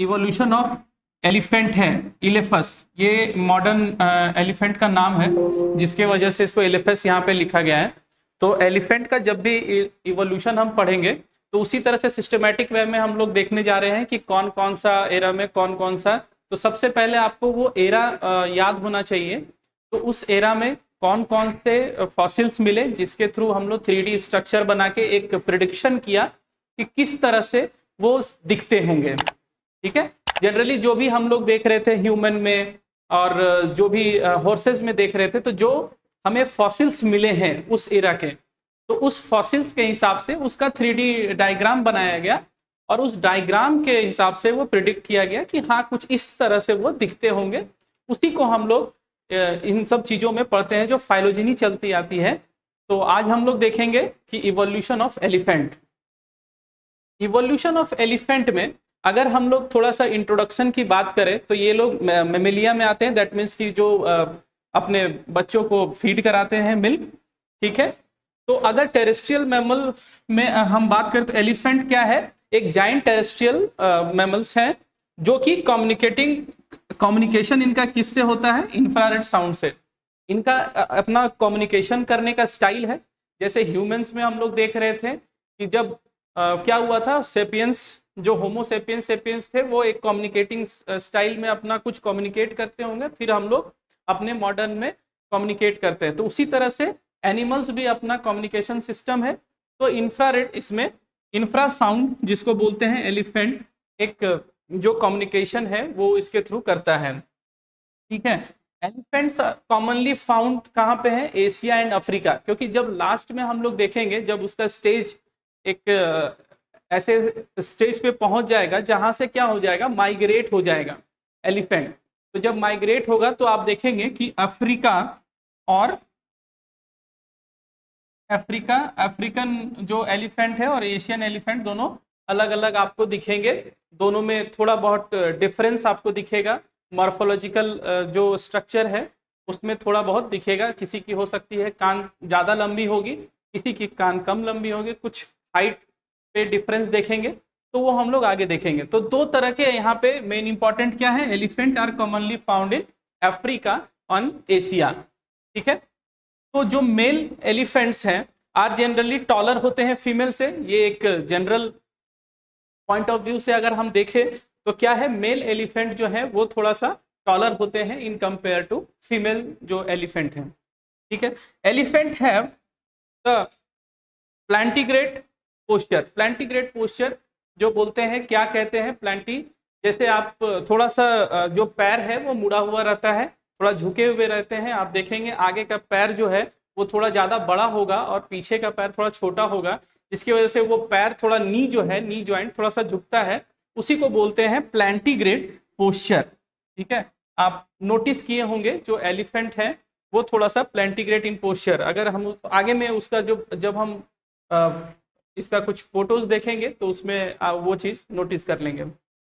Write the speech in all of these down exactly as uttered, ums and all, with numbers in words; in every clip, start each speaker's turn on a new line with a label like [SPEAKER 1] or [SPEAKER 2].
[SPEAKER 1] Evolution of elephant है, इलेफस, ये modern elephant का नाम है जिसके वजह से इसको एलिफस यहाँ पे लिखा गया है। तो एलिफेंट का जब भी इवोल्यूशन हम पढ़ेंगे तो उसी तरह से सिस्टमेटिक वे में हम लोग देखने जा रहे हैं कि कौन कौन सा एरा में कौन कौन सा। तो सबसे पहले आपको वो एरा याद होना चाहिए। तो उस एरा में कौन कौन से फॉसिल्स मिले जिसके थ्रू हम लोग थ्री डी स्ट्रक्चर बना के एक प्रिडिक्शन किया कि किस तरह से वो दिखते होंगे। ठीक है, जनरली जो भी हम लोग देख रहे थे ह्यूमन में और जो भी हॉर्सेस में देख रहे थे, तो जो हमें फॉसिल्स मिले हैं उस एरा के, तो उस फॉसिल्स के हिसाब से उसका थ्री डी डायग्राम बनाया गया और उस डायग्राम के हिसाब से वो प्रिडिक्ट किया गया कि हाँ कुछ इस तरह से वो दिखते होंगे। उसी को हम लोग इन सब चीज़ों में पढ़ते हैं जो फाइलोजेनी चलती आती है। तो आज हम लोग देखेंगे कि evolution of elephant. Evolution of elephant में अगर हम लोग थोड़ा सा इंट्रोडक्शन की बात करें तो ये लोग मेमेलिया में आते हैं, दैट मीन्स कि जो अपने बच्चों को फीड कराते हैं मिल्क। ठीक है, तो अगर टेरेस्ट्रियल मैमल में हम बात करें तो एलिफेंट क्या है, एक जाइंट टेरेस्ट्रियल मैमल्स हैं जो कि कम्युनिकेटिंग कम्युनिकेशन इनका किससे होता है, इंफ्रारेड साउंड से। इनका अपना कम्युनिकेशन करने का स्टाइल है। जैसे ह्यूमंस में हम लोग देख रहे थे कि जब आ, क्या हुआ था, सेपियंस जो होमो सेपियंस सेपियंस थे वो एक कम्युनिकेटिंग स्टाइल में अपना कुछ कम्युनिकेट करते होंगे, फिर हम लोग अपने मॉडर्न में कम्युनिकेट करते हैं। तो उसी तरह से एनिमल्स भी अपना कम्युनिकेशन सिस्टम है। तो इंफ्रारेड, इसमें इंफ्रा साउंड जिसको बोलते हैं एलिफेंट, एक जो कम्युनिकेशन है वो इसके थ्रू करता है। ठीक है, एलिफेंट्स कॉमनली फाउंड कहाँ पे है, एशिया एंड अफ्रीका, क्योंकि जब लास्ट में हम लोग देखेंगे जब उसका स्टेज एक ऐसे स्टेज पे पहुंच जाएगा जहां से क्या हो जाएगा, माइग्रेट हो जाएगा एलिफेंट। तो जब माइग्रेट होगा तो आप देखेंगे कि अफ्रीका और अफ्रीका अफ्रीकन जो एलिफेंट है और एशियन एलिफेंट दोनों अलग अलग आपको दिखेंगे। दोनों में थोड़ा बहुत डिफरेंस आपको दिखेगा। मॉर्फोलॉजिकल जो स्ट्रक्चर है उसमें थोड़ा बहुत दिखेगा। किसी की हो सकती है कान ज़्यादा लंबी होगी, किसी की कान कम लंबी होगी, कुछ हाइट पे डिफरेंस देखेंगे, तो वो हम लोग आगे देखेंगे। तो दो तरह के यहाँ पे मेन इंपॉर्टेंट क्या है, elephant are commonly found in Africa on Asia. ठीक है, तो जो मेल एलिफेंट्स हैं आर जनरली टॉलर होते हैं फीमेल से। ये एक जनरल पॉइंट ऑफ व्यू से अगर हम देखें तो क्या है, मेल एलिफेंट जो है वो थोड़ा सा टॉलर होते हैं इन कंपेयर टू फीमेल जो एलिफेंट हैं। ठीक है, elephant have the plantigrade posture. Plantigrade posture जो बोलते हैं, क्या कहते हैं, प्लांटी, जैसे आप थोड़ा सा जो पैर है वो मुड़ा हुआ रहता है, थोड़ा झुके हुए रहते हैं। आप देखेंगे आगे का पैर जो है वो थोड़ा ज़्यादा बड़ा होगा और पीछे का पैर थोड़ा छोटा होगा, जिसकी वजह से वो पैर थोड़ा नी जो है, नी जॉइंट थोड़ा सा झुकता है, उसी को बोलते हैं प्लांटिग्रेट पोस्चर। ठीक है, आप नोटिस किए होंगे जो एलिफेंट है वो थोड़ा सा प्लांटिग्रेट इन पोस्चर। अगर हम आगे में उसका जो जब हम आ, इसका कुछ फोटोज देखेंगे तो उसमें आ, वो चीज़ नोटिस कर लेंगे।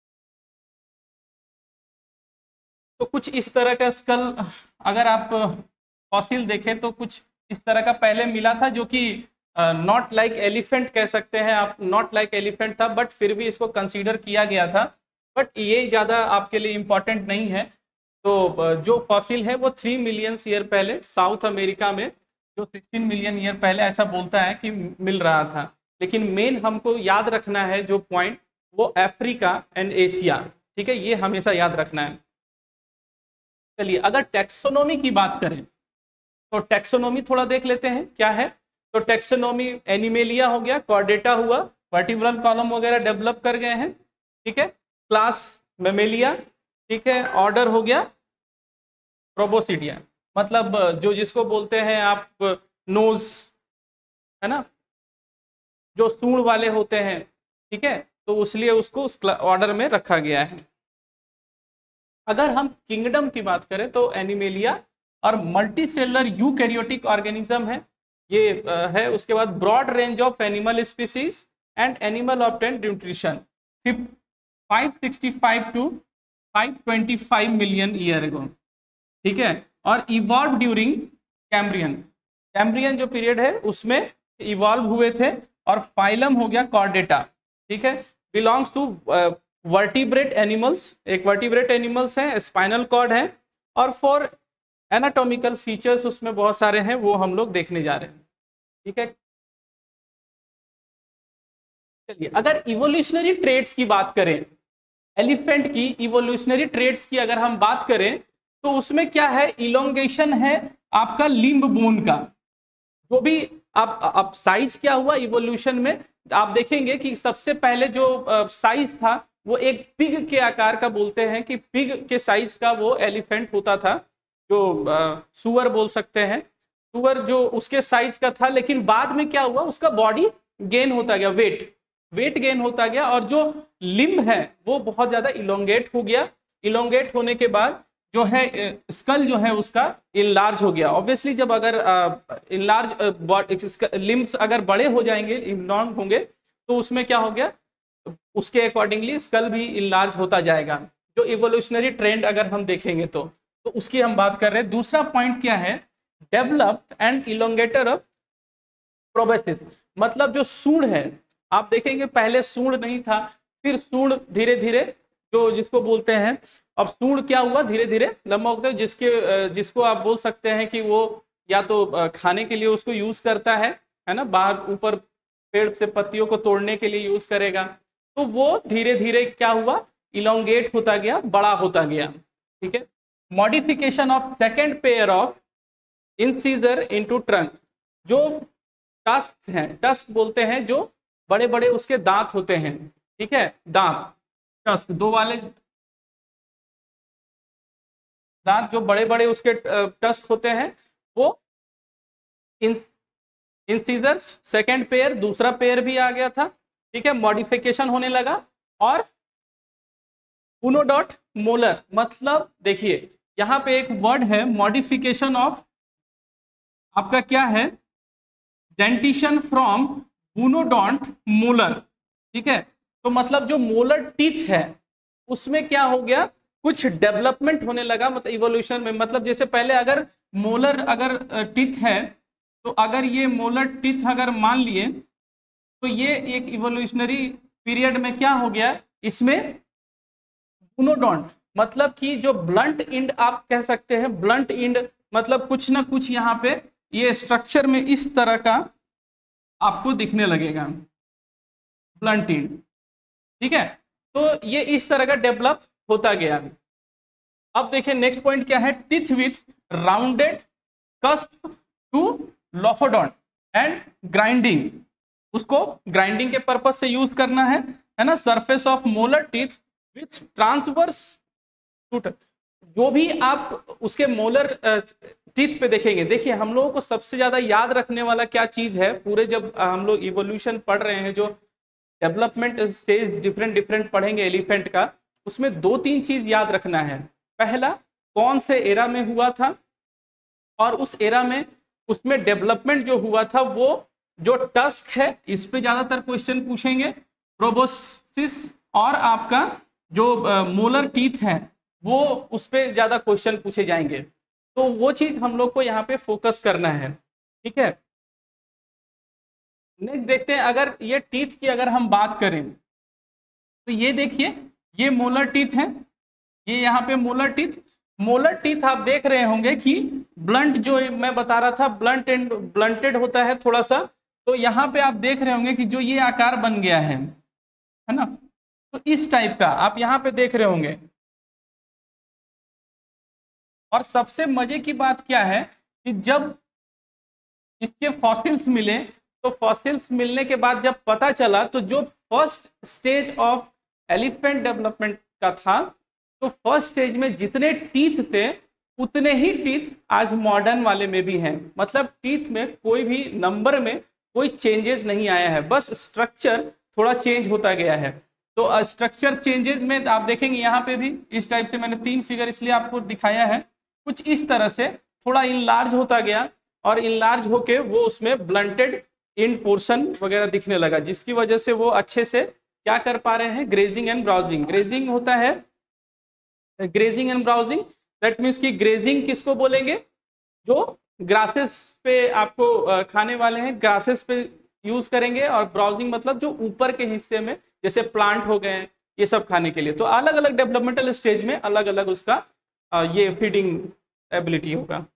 [SPEAKER 1] तो कुछ इस तरह का स्कल अगर आप फॉसिल देखें तो कुछ इस तरह का पहले मिला था, जो कि नॉट लाइक एलिफेंट कह सकते हैं आप, नॉट लाइक एलिफेंट था, बट फिर भी इसको कंसीडर किया गया था। बट ये ज़्यादा आपके लिए इम्पॉर्टेंट नहीं है। तो जो फॉसिल है वो थ्री मिलियन ईयर पहले साउथ अमेरिका में, जो सिक्सटीन मिलियन ईयर पहले ऐसा बोलता है कि मिल रहा था। लेकिन मेन हमको याद रखना है जो पॉइंट, वो अफ्रीका एंड एशिया। ठीक है, ये हमेशा याद रखना है। चलिए, अगर टैक्सोनॉमी की बात करें तो टैक्सोनॉमी थोड़ा देख लेते हैं क्या है। तो टैक्सोनॉमी, एनिमेलिया हो गया, कॉर्डेटा हुआ, वर्टिब्रल कॉलम वगैरह डेवलप कर गए हैं। ठीक है, क्लास मेमेलिया, ठीक है, ऑर्डर हो गया प्रोबोसिडिया, मतलब जो जिसको बोलते हैं आप नोज, है ना, जो सूंड वाले होते हैं। ठीक है, तो इसलिए उसको उस ऑर्डर में रखा गया है। अगर हम किंगडम की बात करें तो एनिमेलिया और मल्टी सेलुलर यूकैरियोटिक ऑर्गेनिज्म है, ये है। उसके बाद broad range of animal species and animal obtain nutrition, five sixty five to five twenty five million year ago. ठीक है, और इवॉल्व ड्यूरिंग कैम्ब्रियन, कैम्ब्रियन जो पीरियड है उसमें इवॉल्व हुए थे। और फाइलम हो गया कॉर्डेटा। ठीक है, बिलोंग्स टू वर्टिब्रेट एनिमल्स, एक वर्टिब्रेट एनिमल्स हैं, स्पाइनल कॉर्ड है, और फॉर एनाटॉमिकल फीचर्स उसमें बहुत सारे हैं, वो हम लोग देखने जा रहे हैं। ठीक है, चलिए अगर इवोल्यूशनरी ट्रेड्स की बात करें, एलिफेंट की इवोल्यूशनरी ट्रेड्स की अगर हम बात करें तो उसमें क्या है, इलोंगेशन है आपका लिम्ब बोन का। जो भी आप अब साइज क्या हुआ इवोल्यूशन में, आप देखेंगे कि सबसे पहले जो साइज था वो एक पिग के आकार का, बोलते हैं कि पिग के साइज का वो एलिफेंट होता था, जो सुअर बोल सकते हैं, सुअर जो उसके साइज का था। लेकिन बाद में क्या हुआ, उसका बॉडी गेन होता गया, वेट वेट गेन होता गया, और जो लिम्ब है वो बहुत ज्यादा इलोंगेट हो गया। इलोंगेट होने के बाद जो है स्कल जो है उसका इनलार्ज हो गया। ऑब्वियसली जब अगर इनलार्ज लिम्ब्स अगर बड़े हो जाएंगे, इनलॉन्ग होंगे, तो उसमें क्या हो गया, उसके अकॉर्डिंगली स्कल भी इनलार्ज होता जाएगा। जो इवोल्यूशनरी ट्रेंड अगर हम देखेंगे तो तो उसकी हम बात कर रहे हैं। दूसरा पॉइंट क्या है, developed and elongation of proboscis, मतलब जो सूंड है, आप देखेंगे पहले सूंड नहीं था, फिर सूंड धीरे धीरे जो जिसको बोलते हैं, अब सूंड क्या हुआ, धीरे धीरे लंबा होता है, जिसके जिसको आप बोल सकते हैं कि वो या तो खाने के लिए उसको यूज करता है है ना, बाहर ऊपर पेड़ से पत्तियों को तोड़ने के लिए यूज करेगा, तो वो धीरे धीरे क्या हुआ, इलोंगेट होता गया, बड़ा होता गया। ठीक है, modification of second pair of incisor into trunk, जो टस्क हैं, टस्क बोलते हैं, जो बड़े बड़े उसके दांत होते हैं। ठीक है, दांत, टस्क, दो वाले दांत जो बड़े बड़े उसके टस्क होते हैं, वो इंसीजर्स सेकेंड पेयर, दूसरा पेयर भी आ गया था। ठीक है, मॉडिफिकेशन होने लगा। और उनोडॉट मोलर, मतलब देखिए यहां पे एक वर्ड है, मॉडिफिकेशन ऑफ आपका क्या है, डेंटिशन फ्रॉम बुनोडॉन्ट मोलर। ठीक है, तो मतलब जो मोलर टीथ है उसमें क्या हो गया, कुछ डेवलपमेंट होने लगा, मतलब इवोल्यूशन में, मतलब जैसे पहले अगर मोलर अगर टीथ है, तो अगर ये मोलर टीथ अगर मान लिए, तो ये एक इवोल्यूशनरी पीरियड में क्या हो गया, इसमें बुनोडॉन्ट, मतलब कि जो ब्लंट इंड आप कह सकते हैं, ब्लंट इंड मतलब कुछ ना कुछ यहाँ पे ये स्ट्रक्चर में इस तरह का आपको दिखने लगेगा, ब्लंट इंड। ठीक है, तो ये इस तरह का डेवलप होता गया। अब देखिए नेक्स्ट पॉइंट क्या है, teeth with rounded cusp to lophodont and grinding, उसको ग्राइंडिंग के पर्पज से यूज करना है है ना। Surface of molar teeth with transverse tooth, जो भी आप उसके मोलर टीथ पे देखेंगे, देखिए हम लोगों को सबसे ज्यादा याद रखने वाला क्या चीज है, पूरे जब हम लोग इवोल्यूशन पढ़ रहे हैं, जो डेवलपमेंट स्टेज डिफरेंट डिफरेंट पढ़ेंगे एलिफेंट का, उसमें दो तीन चीज याद रखना है। पहला, कौन से एरा में हुआ था, और उस एरा में उसमें डेवलपमेंट जो हुआ था, वो जो टस्क है इस पे ज्यादातर क्वेश्चन पूछेंगे, प्रोबोसिस, और आपका जो मोलर टीथ है वो उस पे ज्यादा क्वेश्चन पूछे जाएंगे, तो वो चीज हम लोग को यहाँ पे फोकस करना है। ठीक है, नेक्स्ट देखते हैं, अगर ये टीथ की अगर हम बात करें, तो ये देखिए ये मोलर टीथ है, ये यहाँ पे मोलर टीथ, मोलर टीथ आप देख रहे होंगे कि ब्लंट, जो मैं बता रहा था ब्लंट एंड ब्लंटेड होता है थोड़ा सा, तो यहाँ पे आप देख रहे होंगे कि जो ये आकार बन गया है है ना, तो इस टाइप का आप यहाँ पे देख रहे होंगे। और सबसे मजे की बात क्या है कि जब इसके फॉसिल्स मिले, तो फॉसिल्स मिलने के बाद जब पता चला, तो जो first stage of elephant development का था, तो फर्स्ट स्टेज में जितने टीथ थे उतने ही टीथ आज मॉडर्न वाले में भी हैं, मतलब टीथ में कोई भी नंबर में कोई चेंजेस नहीं आया है, बस स्ट्रक्चर थोड़ा चेंज होता गया है। तो स्ट्रक्चर चेंजेस में आप देखेंगे यहाँ पे भी इस टाइप से, मैंने तीन फिगर इसलिए आपको दिखाया है, कुछ इस तरह से थोड़ा इनलार्ज होता गया, और इनलार्ज होके वो उसमें ब्लंटेड इन पोर्शन वगैरह दिखने लगा, जिसकी वजह से वो अच्छे से क्या कर पा रहे हैं, ग्रेजिंग एंड ब्राउजिंग। ग्रेजिंग होता है, grazing and browsing, that means कि ग्रेजिंग किसको बोलेंगे, जो ग्रासेस पे आपको खाने वाले हैं, ग्रासेस पे यूज करेंगे, और ब्राउजिंग मतलब जो ऊपर के हिस्से में, जैसे प्लांट हो गए, ये सब खाने के लिए। तो अलग अलग डेवलपमेंटल स्टेज में अलग अलग उसका आ, ये फीडिंग एबिलिटी होगा।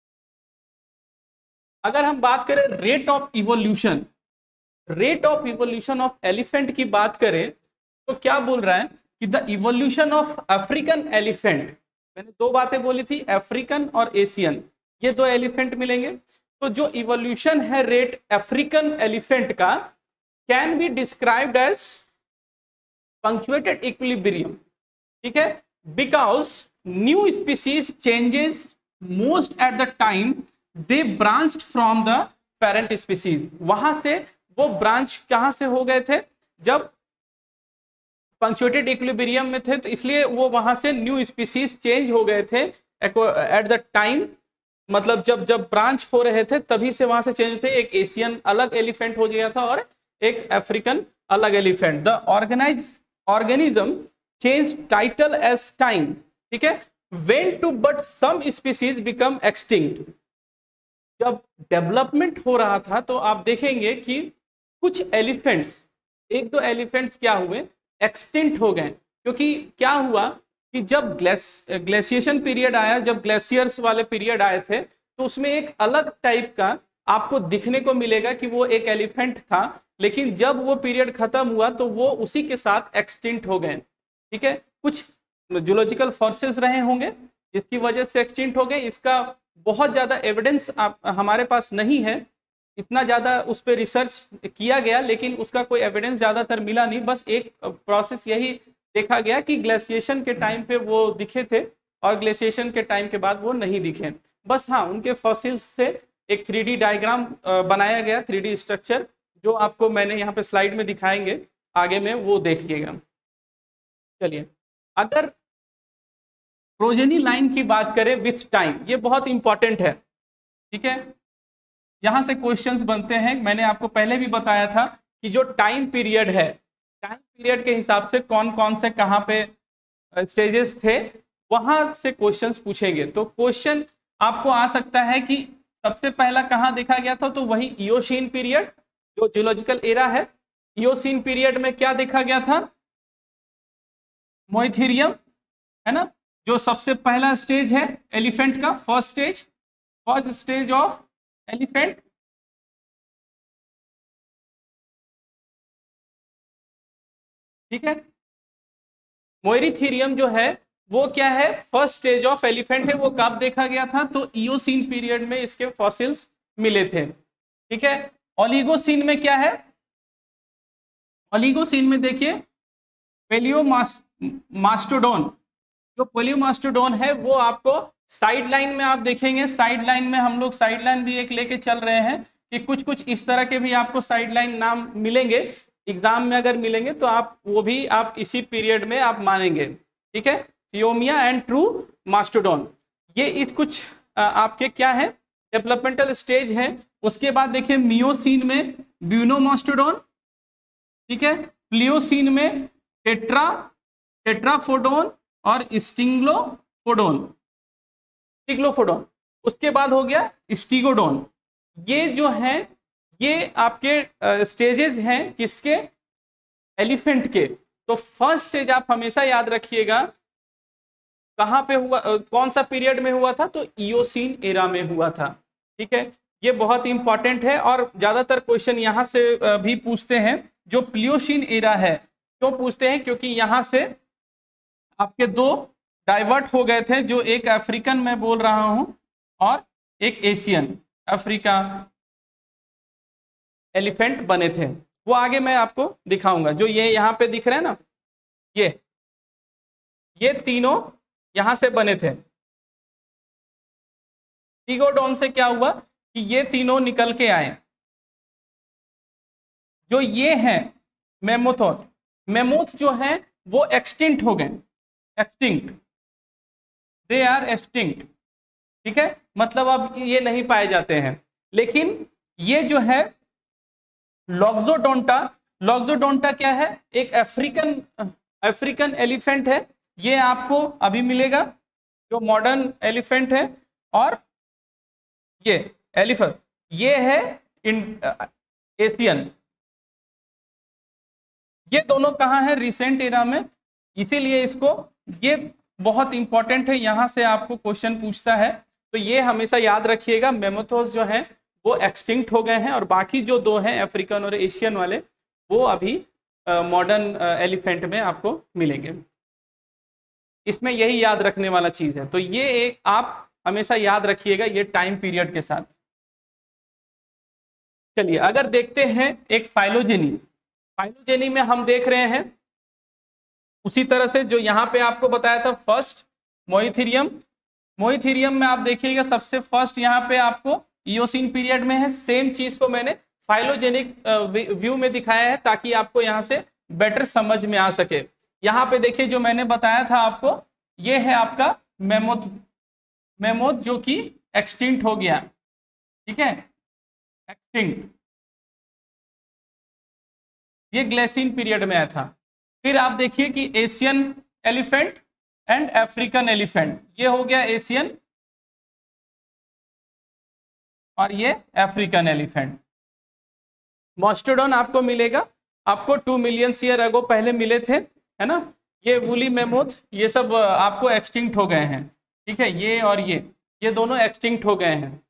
[SPEAKER 1] अगर हम बात करें rate of evolution, rate of evolution of elephant की बात करें तो क्या बोल रहा है कि the evolution of African elephant, मैंने दो बातें बोली थी, अफ्रीकन और एशियन, ये दो एलिफेंट मिलेंगे। तो जो इवोल्यूशन है रेट अफ्रीकन एलिफेंट का can be described as punctuated equilibrium, ठीक है, because new species changes most at the time they branched from the parent species. वहां से वो ब्रांच कहां से हो गए थे, जब पंक्चुएटेड इक्विलिब्रियम में थे, तो इसलिए वो वहां से न्यू स्पीसीज चेंज हो गए थे एट द टाइम, मतलब जब जब ब्रांच हो रहे थे तभी से वहां से चेंज थे। एक एशियन अलग एलिफेंट हो गया था और एक अफ्रीकन अलग elephant. The organise organism change title as time, ठीक है, when to but some species become extinct. जब डेवलपमेंट हो रहा था तो आप देखेंगे कि कुछ एलिफेंट्स, एक दो एलिफेंट्स क्या हुए, एक्सटिंक्ट हो गए। क्योंकि क्या हुआ कि जब ग्लेस ग्लेशिएशन पीरियड आया, जब ग्लेशियर्स वाले पीरियड आए थे, तो उसमें एक अलग टाइप का आपको दिखने को मिलेगा कि वो एक एलिफेंट था, लेकिन जब वो पीरियड खत्म हुआ तो वो उसी के साथ एक्सटिंक्ट हो गए, ठीक है। कुछ जूलॉजिकल फोर्सेस रहे होंगे जिसकी वजह से एक्सटिंक्ट हो गए। इसका बहुत ज्यादा एविडेंस आप हमारे पास नहीं है, इतना ज्यादा उस पर रिसर्च किया गया लेकिन उसका कोई एविडेंस ज्यादातर मिला नहीं। बस एक प्रोसेस यही देखा गया कि ग्लेशिएशन के टाइम पे वो दिखे थे और ग्लेशिएशन के टाइम के बाद वो नहीं दिखे। बस हाँ, उनके फॉसिल्स से एक थ्री डी डायग्राम बनाया गया, थ्री डी स्ट्रक्चर, जो आपको मैंने यहाँ पे स्लाइड में दिखाएंगे आगे में, वो देखिएगा। चलिए, अगर प्रोजेनी लाइन की बात करें विथ टाइम, ये बहुत इंपॉर्टेंट है, ठीक है। यहां से क्वेश्चंस बनते हैं। मैंने आपको पहले भी बताया था कि जो टाइम पीरियड है, टाइम पीरियड के हिसाब से कौन कौन से कहां पे स्टेजेस थे, वहां से क्वेश्चंस पूछेंगे। तो क्वेश्चन आपको आ सकता है कि सबसे पहला कहां देखा गया था, तो वही इयोसीन पीरियड, जो जियोलॉजिकल एरा है। इयोसीन पीरियड में क्या देखा गया था, मोइथीरियम, है ना, जो सबसे पहला स्टेज है एलिफेंट का, first stage, first stage of elephant. ठीक है, मोइरीथीरियम जो है वो क्या है, फर्स्ट स्टेज ऑफ एलिफेंट है। वो कब देखा गया था, तो इयोसीन पीरियड में इसके फॉसिल्स मिले थे, ठीक है। ओलिगोसीन में क्या है, ओलिगोसीन में देखिए पेलियोमास्टोडोन, जो पेलियोमास्टोडोन है वो आपको साइड लाइन में आप देखेंगे। साइड लाइन में हम लोग साइड लाइन भी एक लेके चल रहे हैं कि कुछ कुछ इस तरह के भी आपको साइड लाइन नाम मिलेंगे एग्जाम में, अगर मिलेंगे तो आप वो भी आप इसी पीरियड में आप मानेंगे, ठीक है। फियोमिया एंड ट्रू मास्टोडोन, ये इस कुछ आपके क्या है, डेवलपमेंटल स्टेज है। उसके बाद देखिए मियोसीन में ब्यूनोमास्टोडोन, ठीक है। प्लियोसीन में टेट्रा टेट्राफोडोन और स्टिंग्लोफोडोन स्टिग्लोफोडोन। उसके बाद हो गया स्टिगोडोन। ये जो है ये आपके स्टेजेस हैं किसके, एलिफेंट के। तो फर्स्ट स्टेज आप हमेशा याद रखिएगा कहां पे हुआ, कौन सा पीरियड में हुआ था, तो इयोसीन एरा में हुआ था, ठीक है। ये बहुत इंपॉर्टेंट है और ज्यादातर क्वेश्चन यहां से भी पूछते हैं। जो प्लियोसीन एरा है, क्यों पूछते हैं, क्योंकि यहां से आपके दो डाइवर्ट हो गए थे, जो एक अफ्रीकन मैं बोल रहा हूं और एक एशियन अफ्रीका एलिफेंट बने थे। वो आगे मैं आपको दिखाऊंगा। जो ये यहाँ पे दिख रहे हैं ना, ये ये तीनों यहां से बने थे। स्टिगोडोन से क्या हुआ कि ये तीनों निकल के आए। जो ये हैं मेमोथोथ, मेमोथ जो है वो एक्सटिंक्ट हो गए, एक्सटिंक्ट, दे आर एक्सटिंक्ट, ठीक है, मतलब अब ये नहीं पाए जाते हैं। लेकिन ये जो है लॉक्सोडोंटा, लॉक्सोडोंटा क्या है, एक अफ्रीकन अफ्रीकन एलिफेंट है। ये आपको अभी मिलेगा, जो मॉडर्न एलिफेंट है। और ये एलिफेंट ये है इन एशियन, ये दोनों कहाँ है? रिसेंट एरा में, इसीलिए इसको, ये बहुत इंपॉर्टेंट है, यहाँ से आपको क्वेश्चन पूछता है, तो ये हमेशा याद रखिएगा। मेमोथोस जो है वो एक्सटिंक्ट हो गए हैं, और बाकी जो दो हैं अफ्रीकन और एशियन वाले, वो अभी मॉडर्न एलिफेंट में आपको मिलेंगे। इसमें यही याद रखने वाला चीज है, तो ये एक आप हमेशा याद रखिएगा ये टाइम पीरियड के साथ। चलिए अगर देखते हैं एक फाइलोजेनी, फाइलोजेनी में हम देख रहे हैं उसी तरह से जो यहाँ पे आपको बताया था, फर्स्ट मोइथीरियम। मोइथीरियम में आप देखिएगा सबसे फर्स्ट यहाँ पे आपको इयोसीन पीरियड में है। सेम चीज को मैंने फाइलोजेनिक व्यू में दिखाया है ताकि आपको यहाँ से बेटर समझ में आ सके। यहाँ पे देखिए जो मैंने बताया था आपको, ये है आपका मेमोथ, मेमोथ जो कि एक्सटिंक्ट हो गया, ठीक है, एक्सटिंक्ट, ये ग्लेसिन पीरियड में आया था। फिर आप देखिए कि Asian elephant and African elephant, ये हो गया एशियन और ये अफ्रीकन एलिफेंट। मॉस्टोडॉन आपको मिलेगा, आपको टू मिलियन ईयर अगो पहले मिले थे, है ना। ये वुली मेमोथ, ये सब आपको एक्सटिंक्ट हो गए हैं, ठीक है, ये और ये ये दोनों एक्सटिंक्ट हो गए हैं।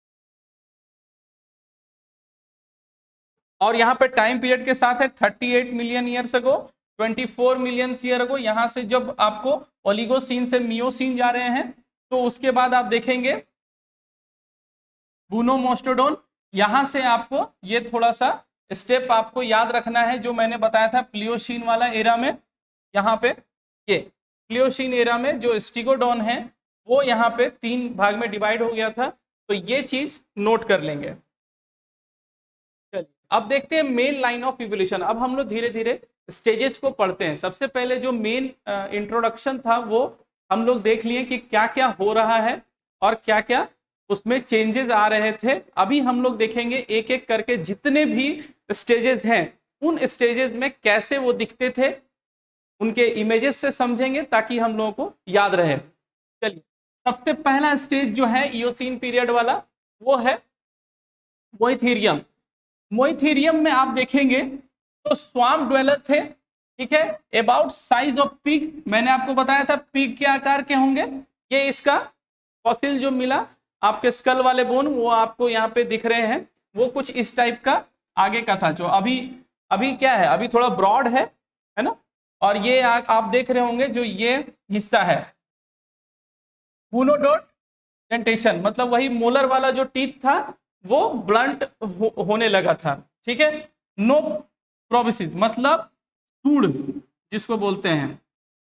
[SPEAKER 1] और यहाँ पे टाइम पीरियड के साथ है अड़तीस मिलियन ईयर्स अगो, चौबीस मिलियन ईयर अगो। यहाँ से जब आपको ओलिगोसीन से मियोसीन जा रहे हैं, तो उसके बाद आप देखेंगे बूनोमोस्टोडोन। यहाँ से आपको ये थोड़ा सा स्टेप आपको याद रखना है जो मैंने बताया था प्लियोसीन वाला एरा में। यहाँ पे ये प्लियोसीन एरा में जो स्टिगोडोन है वो यहाँ पे तीन भाग में डिवाइड हो गया था, तो ये चीज नोट कर लेंगे। चलिए अब देखते हैं मेन लाइन ऑफ इवोल्यूशन। अब हम लोग धीरे धीरे स्टेजेस को पढ़ते हैं। सबसे पहले जो मेन इंट्रोडक्शन था वो हम लोग देख लिए कि क्या क्या हो रहा है और क्या क्या उसमें चेंजेस आ रहे थे। अभी हम लोग देखेंगे एक एक करके जितने भी स्टेजेस हैं उन स्टेजेस में कैसे वो दिखते थे, उनके इमेजेस से समझेंगे ताकि हम लोगों को याद रहे। चलिए सबसे पहला स्टेज जो है इयोसीन पीरियड वाला वो है मोइथीरियम। मोइथीरियम में आप देखेंगे तो स्वाम्प ड्वेलर थे, ठीक है, अबाउट साइज ऑफ पिग। मैंने आपको बताया था पिग के आकार के होंगे। ये इसका फॉसिल जो मिला आपके स्कल वाले बोन वो आपको यहाँ पे दिख रहे हैं, वो कुछ इस टाइप का आगे का था। जो अभी अभी क्या है, अभी थोड़ा ब्रॉड है है ना। और ये आ, आप देख रहे होंगे जो ये हिस्सा है मोनोडोट डेंटेशन, मतलब वही मोलर वाला जो टीथ था वो ब्लंट हो, होने लगा था, ठीक है। नो प्रोबिसिस मतलब सूढ़ जिसको बोलते हैं,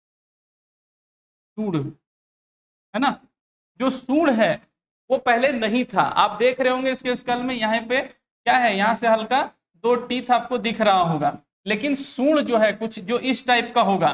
[SPEAKER 1] सूढ़, है ना। जो सूढ़ है वो पहले नहीं था। आप देख रहे होंगे इसके स्कल में यहाँ पे क्या है, यहाँ से हल्का दो टीथ आपको दिख रहा होगा, लेकिन सूढ़ जो है कुछ जो इस टाइप का होगा,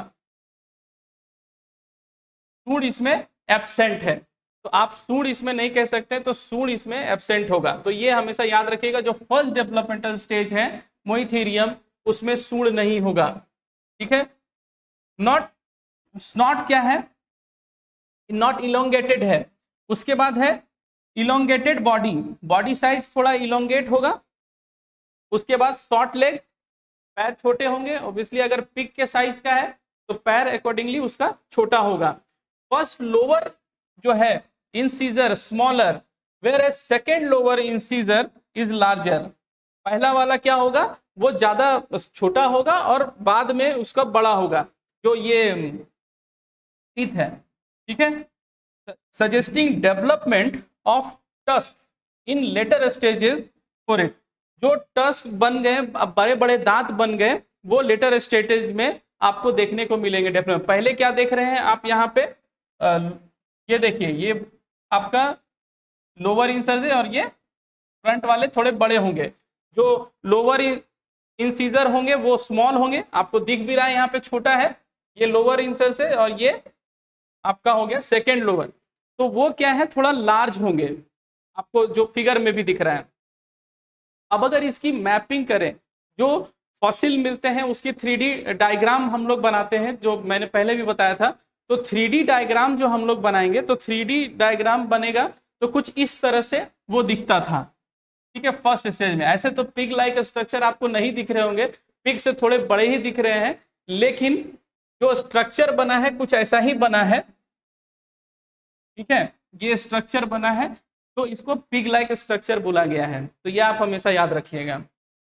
[SPEAKER 1] सूढ़ इसमें एब्सेंट है। तो आप सूढ़ इसमें नहीं कह सकते, तो सूढ़ इसमें एब्सेंट होगा। तो ये हमेशा याद रखिएगा, जो फर्स्ट डेवलपमेंटल स्टेज है मोइथीरियम उसमें सूढ़ नहीं होगा, ठीक है। नॉट स्नॉट क्या है, नॉट इलोंगेटेड है। उसके बाद है इलोंगेटेड बॉडी, बॉडी साइज थोड़ा इलोंगेट होगा। उसके बाद शॉर्ट लेग, पैर छोटे होंगे। ऑब्वियसली अगर पिग के साइज का है तो पैर अकॉर्डिंगली उसका छोटा होगा। फर्स्ट लोअर जो है incisor smaller, whereas second lower incisor is larger. पहला वाला क्या होगा, वो ज्यादा छोटा होगा और बाद में उसका बड़ा होगा, जो ये टीथ है, ठीक है। Suggesting development of tusk in later stages for it. जो टस्क बन गए, बड़े बड़े दांत बन गए, वो लेटर स्टेजेस में आपको देखने को मिलेंगे डेवलपमेंट। पहले क्या देख रहे हैं आप यहाँ पे, आ, ये देखिए ये आपका लोअर इंसर और ये फ्रंट वाले थोड़े बड़े होंगे। जो लोअर इंसीजर होंगे वो स्मॉल होंगे, आपको दिख भी रहा है यहाँ पे छोटा है, ये लोअर इंसर से, और ये आपका हो गया सेकेंड लोअर, तो वो क्या है थोड़ा लार्ज होंगे, आपको जो फिगर में भी दिख रहा है। अब अगर इसकी मैपिंग करें, जो फॉसिल मिलते हैं उसकी थ्री डी डायग्राम हम लोग बनाते हैं, जो मैंने पहले भी बताया था। तो थ्री डी डायग्राम जो हम लोग बनाएंगे, तो थ्री डी डायग्राम बनेगा तो कुछ इस तरह से वो दिखता था, ठीक है, फर्स्ट स्टेज में। ऐसे तो पिग लाइक स्ट्रक्चर आपको नहीं दिख रहे होंगे, पिग से थोड़े बड़े ही दिख रहे हैं, लेकिन जो स्ट्रक्चर बना है कुछ ऐसा ही बना है, ठीक है, ये स्ट्रक्चर बना है, तो इसको पिग लाइक स्ट्रक्चर बोला गया है। तो ये आप हमेशा याद रखिएगा।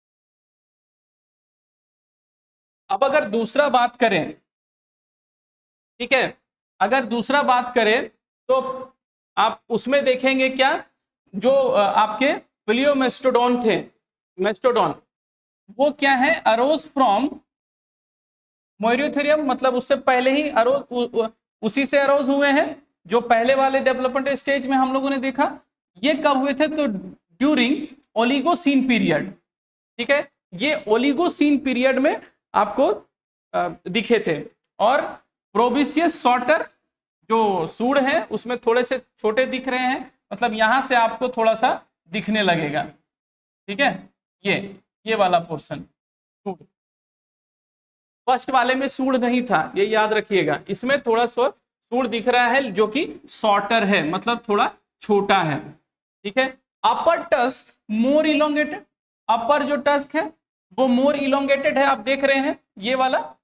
[SPEAKER 1] अब अगर दूसरा बात करें, ठीक है, अगर दूसरा बात करें तो आप उसमें देखेंगे क्या, जो आपके प्लियोमेस्टोडॉन थे, मेस्टोडॉन, वो क्या है, अरोज फ्रॉम मोइरोथेरियम, मतलब उससे पहले ही अरोज, उसी से अरोज हुए हैं, जो पहले वाले डेवलपमेंट स्टेज में हम लोगों ने देखा। ये कब हुए थे, तो ड्यूरिंग ओलिगोसीन पीरियड, ठीक है, ये ओलिगोसीन पीरियड में आपको दिखे थे। और प्रोबिशियस सॉर्टर जो सूढ़ है उसमें थोड़े से छोटे दिख रहे हैं, मतलब यहां से आपको थोड़ा सा दिखने लगेगा, ठीक है, ये ये वाला पोर्शन सूढ़, फर्स्ट वाले में सूढ़ नहीं था, ये याद रखिएगा, इसमें थोड़ा सा सूढ़ दिख रहा है जो कि शॉर्टर है, मतलब थोड़ा छोटा है, ठीक है। अपर टस्क मोर इलोंगेटेड, अपर जो टस्क है वो मोर इलोंगेटेड है, आप देख रहे हैं ये वाला,